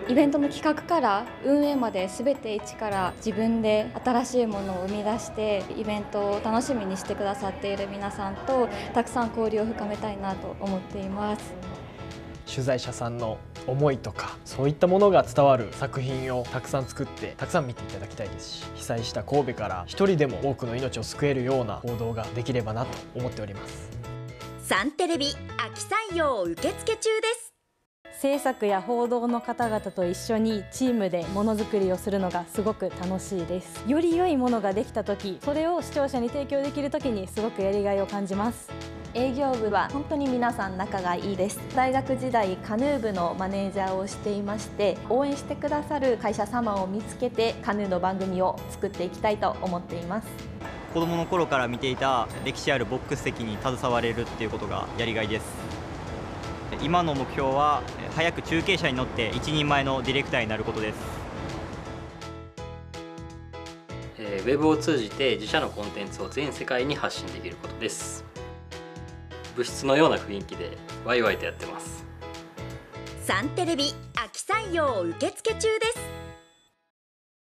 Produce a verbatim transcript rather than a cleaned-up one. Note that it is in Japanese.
イベントの企画から運営まで全て一から自分で新しいものを生み出してイベントを楽しみにしてくださっている皆さんとたくさん交流を深めたいなと思っています。 取材者さんの思いとかそういったものが伝わる作品をたくさん作ってたくさん見ていただきたいですし、被災した神戸から一人でも多くの命を救えるような報道ができればなと思っております。 サンテレビ秋採用受付中です。 制作や報道の方々と一緒にチームでものづくりをするのがすごく楽しいです。より良いものができた時、それを視聴者に提供できる時にすごくやりがいを感じます。 営業部は本当に皆さん仲がいいです。大学時代カヌー部のマネージャーをしていまして、応援してくださる会社様を見つけてカヌーの番組を作っていきたいと思っています。 子どもの頃から見ていた歴史あるボックス席に携われるっていうことがやりがいです。今の目標は早く中継車に乗って一人前のディレクターになることです。 えー、ウェブを通じて自社のコンテンツを全世界に発信できることです。部室のような雰囲気でワイワイとやってます。 サンテレビ秋採用受付中です。